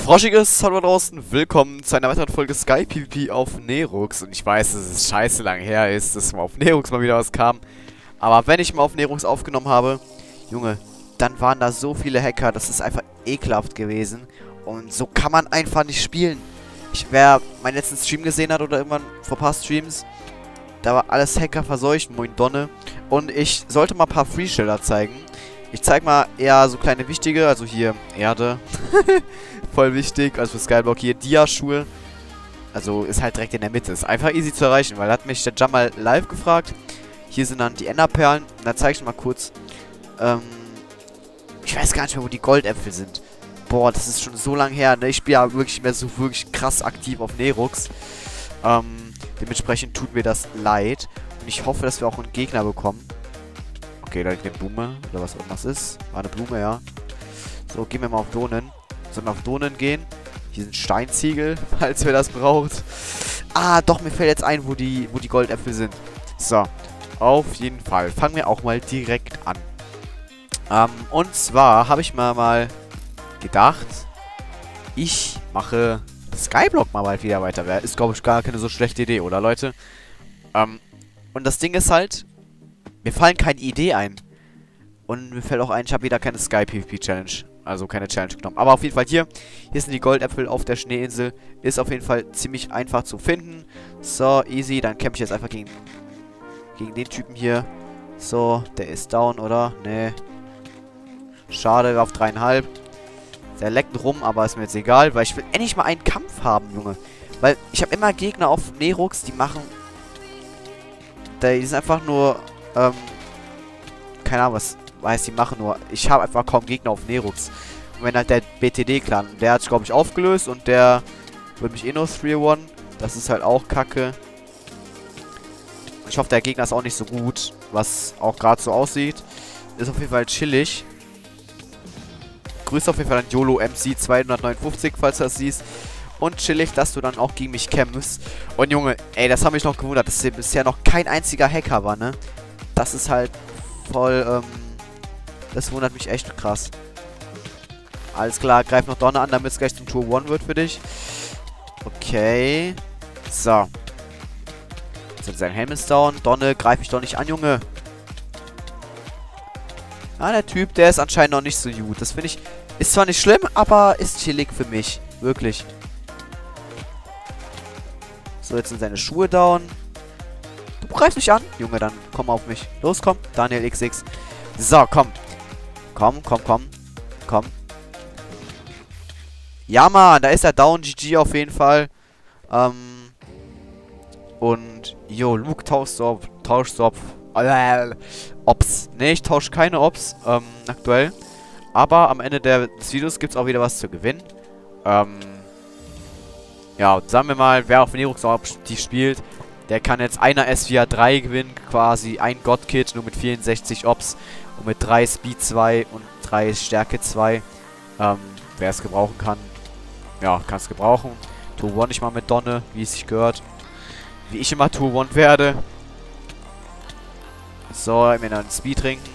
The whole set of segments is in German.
Froschiges, hallo da draußen, willkommen zu einer weiteren Folge Sky PvP auf Nerux. Und ich weiß, dass es scheiße lang her ist, dass mal auf Nerux mal wieder was kam. Aber wenn ich mal auf Nerux aufgenommen habe, Junge, dann waren da so viele Hacker, das ist einfach ekelhaft gewesen. Und so kann man einfach nicht spielen. Wer meinen letzten Stream gesehen hat oder irgendwann vor ein paar Streams, da war alles Hacker verseucht, moin Donne. Und ich sollte mal ein paar Freesteller zeigen. Ich zeig mal eher so kleine wichtige, also hier Erde. Voll wichtig, also für Skyblock hier Dia-Schuhe. Also ist halt direkt in der Mitte. Ist einfach easy zu erreichen, weil da hat mich der Jamal live gefragt. Hier sind dann die Enderperlen. Und da zeige ich mal kurz. Ich weiß gar nicht mehr, wo die Goldäpfel sind. Boah, das ist schon so lange her, ne? Ich spiele ja wirklich nicht mehr so wirklich krass aktiv auf Nerux. Dementsprechend tut mir das leid. Und ich hoffe, dass wir auch einen Gegner bekommen. Okay, da liegt eine Blume. Oder was auch immer das ist. War eine Blume, ja. So, gehen wir mal auf Donen. Sollen wir auf Donen gehen? Hier sind Steinziegel, falls wir das braucht. Ah, doch, mir fällt jetzt ein, wo die Goldäpfel sind. So, auf jeden Fall. Fangen wir auch mal direkt an. Und zwar habe ich mir mal gedacht, ich mache Skyblock mal bald wieder weiter. Ist, glaube ich, gar keine so schlechte Idee, oder, Leute? Und das Ding ist halt, mir fallen keine Idee ein. Und mir fällt auch ein, ich habe wieder keine Sky PvP Challenge. Also keine Challenge genommen. Aber auf jeden Fall hier sind die Goldäpfel auf der Schneeinsel. Ist auf jeden Fall ziemlich einfach zu finden. So, easy. Dann kämpfe ich jetzt einfach gegen den Typen hier. So, der ist down, oder? Nee. Schade, auf 3,5. Der leckt rum, aber ist mir jetzt egal. Weil ich will endlich mal einen Kampf haben, Junge. Weil ich habe immer Gegner auf Nerux, die machen... Die sind einfach nur... keine Ahnung, was... die machen nur. Ich habe einfach kaum Gegner auf Nerux. Und wenn halt der BTD-Clan, der hat sich, glaube ich, aufgelöst und der wird mich eh nur 3-1. Das ist halt auch kacke. Ich hoffe, der Gegner ist auch nicht so gut, was auch gerade so aussieht. Ist auf jeden Fall chillig. Grüße auf jeden Fall an YOLO MC 259, falls du das siehst. Und chillig, dass du dann auch gegen mich kämpfst. Und Junge, ey, das hat mich noch gewundert, dass hier bisher noch kein einziger Hacker war, ne? Das ist halt voll, das wundert mich echt krass. Alles klar, greif noch Donner an, damit es gleich zum Tour 1 wird für dich. Okay. So. Jetzt sein Helm ist down. Donne, greif mich doch nicht an, Junge. Ah, der Typ, der ist anscheinend noch nicht so gut. Das finde ich, ist zwar nicht schlimm, aber ist chillig für mich. Wirklich. So, jetzt sind seine Schuhe down. Du greifst mich an. Junge, dann komm auf mich. Los, komm. Daniel XX. So, komm. Komm. Ja, Mann, da ist er down. GG auf jeden Fall. Und, jo, Luke tauscht so Ops. Ne, ich tausche keine Ops, aktuell. Aber am Ende des Videos gibt es auch wieder was zu gewinnen. Ja, sagen wir mal, wer auf Nerux die spielt, der kann jetzt einer S4-3 gewinnen, quasi ein God-Kit, nur mit 64 Ops und mit 3 Speed 2 und 3 Stärke 2. Wer es gebrauchen kann, ja, kann es gebrauchen. Tour 1 ich mal mit Donne, wie es sich gehört. Wie ich immer Tour 1 werde. So, mir dann Speed trinken.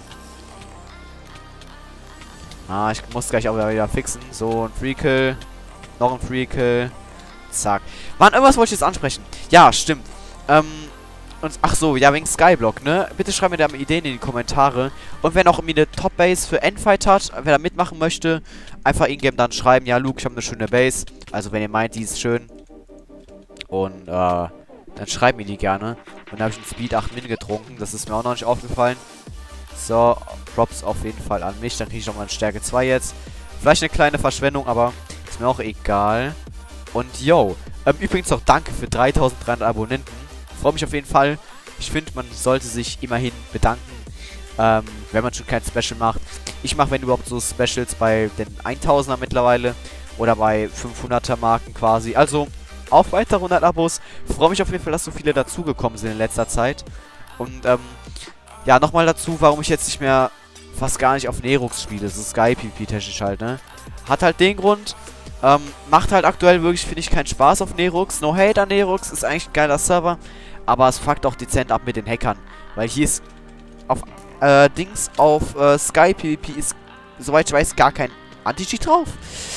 Ah, ich muss gleich auch wieder fixen. So, ein Free-Kill. Noch ein Free-Kill. Zack. Mann, irgendwas wollte ich jetzt ansprechen. Ja, stimmt. Und, ach so, ja, wegen Skyblock, ne? Bitte schreibt mir da mal Ideen in die Kommentare. Und wer noch irgendwie eine Top-Base für Endfight hat, wer da mitmachen möchte, einfach in-game dann schreiben, ja, Luke, ich habe eine schöne Base. Also, wenn ihr meint, die ist schön. Und, dann schreibt mir die gerne. Und da habe ich einen Speed 8 Min getrunken. Das ist mir auch noch nicht aufgefallen. So, Props auf jeden Fall an mich. Dann kriege ich nochmal eine Stärke 2 jetzt. Vielleicht eine kleine Verschwendung, aber ist mir auch egal. Und, yo, übrigens auch danke für 3300 Abonnenten. Freue mich auf jeden Fall. Ich finde, man sollte sich immerhin bedanken, wenn man schon kein Special macht. Ich mache, wenn überhaupt, so Specials bei den 1000er mittlerweile oder bei 500er Marken quasi. Also, auf weitere 100 Abos. Freue mich auf jeden Fall, dass so viele dazugekommen sind in letzter Zeit. Und, ja, nochmal dazu, warum ich jetzt nicht mehr fast gar nicht auf Nerux spiele. Das ist Sky PvP technisch halt, ne? Hat halt den Grund, macht halt aktuell wirklich, finde ich, keinen Spaß auf Nerux. No hate an Nerux, ist eigentlich ein geiler Server. Aber es fuckt auch dezent ab mit den Hackern. Weil hier ist auf Sky PvP ist, soweit ich weiß, gar kein Anti-Cheat drauf.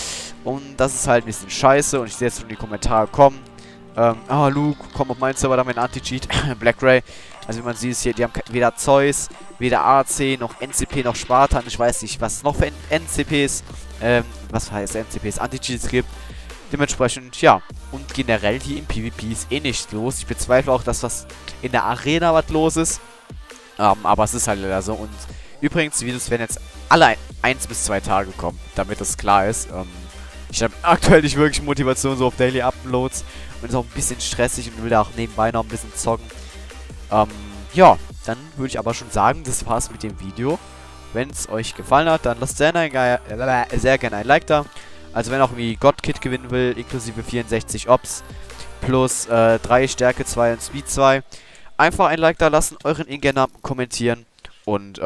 Und das ist halt ein bisschen scheiße. Und ich sehe jetzt schon die Kommentare kommen. Luke, komm auf meinen Server, da mein Anti-Cheat. Black Ray. Also wie man sieht, hier, die haben weder Zeus, weder AC, noch NCP, noch Spartan. Ich weiß nicht, was es noch für NCPs, was heißt NCPs, Anti-Cheats gibt. Dementsprechend, ja. Und generell hier im PvP ist eh nichts los. Ich bezweifle auch, dass was in der Arena was los ist. Aber es ist halt leider so. Und übrigens, die Videos werden jetzt alle 1 bis 2 Tage kommen, damit das klar ist. Ich habe aktuell nicht wirklich Motivation so auf Daily Uploads. Und ist auch ein bisschen stressig und will da auch nebenbei noch ein bisschen zocken. Ja, dann würde ich aber schon sagen, das war's mit dem Video. Wenn es euch gefallen hat, dann lasst sehr gerne ein Like da. Also wenn auch irgendwie God-Kit gewinnen will, inklusive 64 Ops, plus 3 Stärke 2 und Speed 2. Einfach ein Like da lassen, euren Ingame-Namen kommentieren und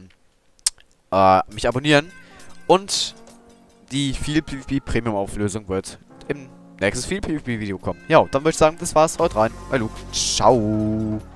mich abonnieren. Und die viel PvP Premium Auflösung wird im nächstes viel PvP Video kommen. Ja, dann würde ich sagen, das war's. Haut rein. Bei Luke. Ciao.